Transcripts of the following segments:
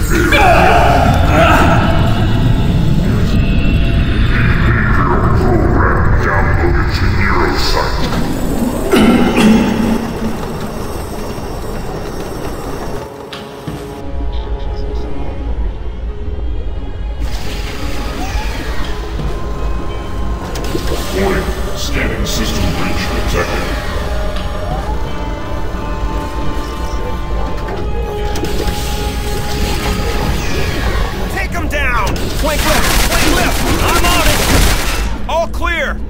Downloaded to Neurosite. Warning, scanning system breach detected. Take him down! Flank left! I'm on it! All clear!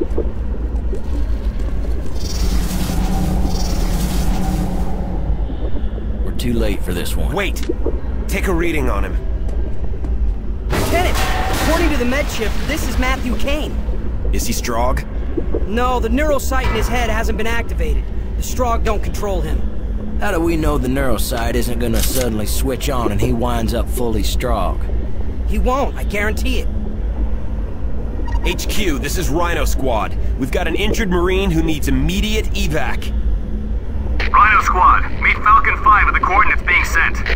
We're too late for this one. Wait! Take a reading on him. Lieutenant, according to the med chip, this is Matthew Kane. Is he Strogg? No, the neurosite in his head hasn't been activated. The Strogg don't control him. How do we know the neurosite isn't gonna suddenly switch on and he winds up fully Strogg? He won't, I guarantee it. HQ, this is Rhino Squad. We've got an injured Marine who needs immediate evac. Rhino Squad, meet Falcon 5 at the coordinates being sent.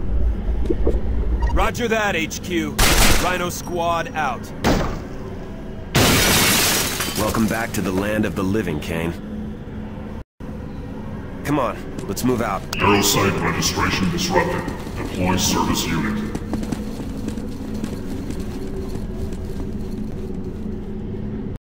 Roger that, HQ. Rhino Squad out. Welcome back to the land of the living, Kane. Come on, let's move out. Neurosite registration disrupted. Deploy service unit.